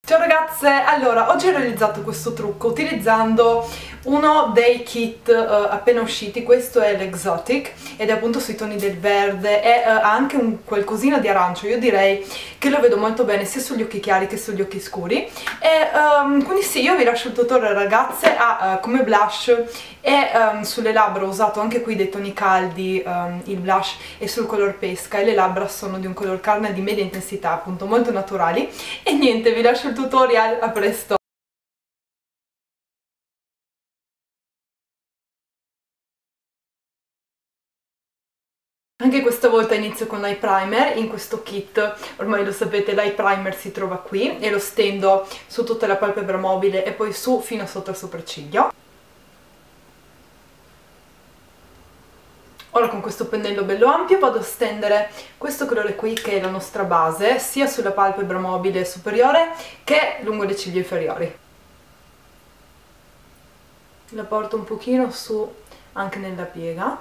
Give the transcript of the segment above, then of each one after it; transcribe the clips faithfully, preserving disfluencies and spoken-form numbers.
Ciao ragazze, allora oggi ho realizzato questo trucco utilizzando uno dei kit uh, appena usciti. Questo è l'Exotic ed è appunto sui toni del verde e uh, ha anche un qualcosina di arancio. Io direi che lo vedo molto bene sia sugli occhi chiari che sugli occhi scuri e um, quindi sì, io vi lascio il tutorial ragazze. Ha uh, come blush e um, sulle labbra ho usato anche qui dei toni caldi, um, il blush è sul color pesca e le labbra sono di un color carne di media intensità, appunto molto naturali. E niente, vi lascio il tutorial, a presto! Anche questa volta inizio con l'eye primer. In questo kit, ormai lo sapete, l'eye primer si trova qui e lo stendo su tutta la palpebra mobile e poi su fino sotto il sopracciglio. Ora con questo pennello bello ampio vado a stendere questo colore qui, che è la nostra base, sia sulla palpebra mobile superiore che lungo le ciglia inferiori. La porto un pochino su anche nella piega.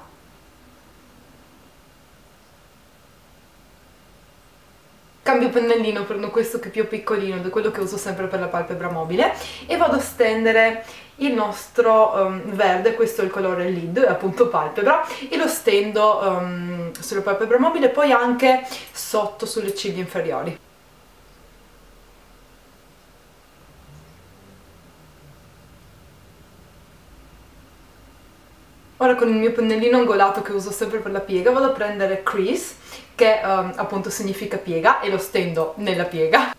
Cambio pennellino, prendo questo che è più piccolino, ed è quello che uso sempre per la palpebra mobile, e vado a stendere il nostro um, verde. Questo è il colore lid, appunto palpebra, e lo stendo um, sulla palpebra mobile e poi anche sotto sulle ciglia inferiori. Ora con il mio pennellino angolato che uso sempre per la piega vado a prendere crease, che um, appunto significa piega, e lo stendo nella piega.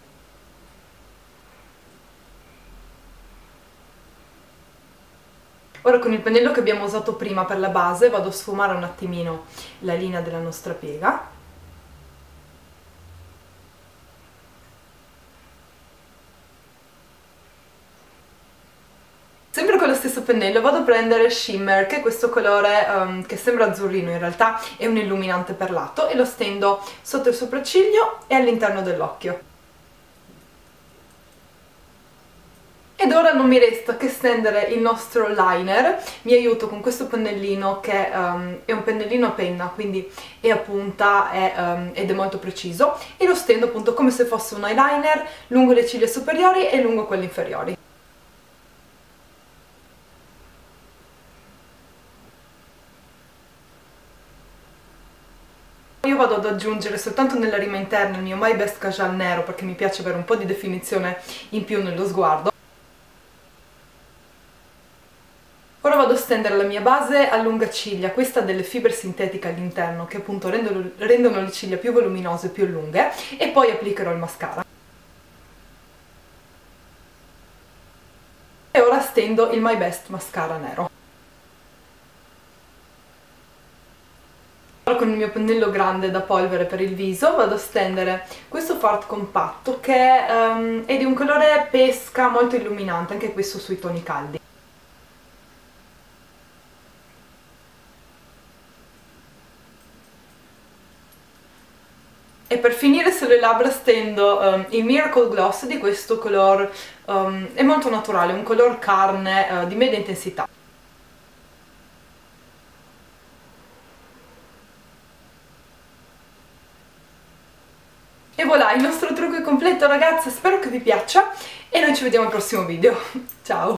Ora con il pennello che abbiamo usato prima per la base vado a sfumare un attimino la linea della nostra piega. Sempre con lo stesso pennello vado a prendere Shimmer, che è questo colore um, che sembra azzurrino, in realtà è un illuminante perlato, e lo stendo sotto il sopracciglio e all'interno dell'occhio. Ed ora non mi resta che stendere il nostro liner. Mi aiuto con questo pennellino che um, è un pennellino a penna, quindi è a punta è, um, ed è molto preciso, e lo stendo appunto come se fosse un eyeliner lungo le ciglia superiori e lungo quelle inferiori. Io vado ad aggiungere soltanto nella rima interna il mio My Best Casual nero, perché mi piace avere un po' di definizione in più nello sguardo. Ora vado a stendere la mia base a lunga ciglia. Questa ha delle fibre sintetiche all'interno che appunto rendono, rendono le ciglia più voluminose e più lunghe, e poi applicherò il mascara. E ora stendo il My Best mascara nero. Con il mio pennello grande da polvere per il viso vado a stendere questo Fart compatto che um, è di un colore pesca molto illuminante, anche questo sui toni caldi. E per finire sulle labbra stendo um, il Miracle Gloss di questo color, um, è molto naturale, un color carne uh, di media intensità. E voilà, il nostro trucco è completo ragazze, spero che vi piaccia e noi ci vediamo al prossimo video. Ciao!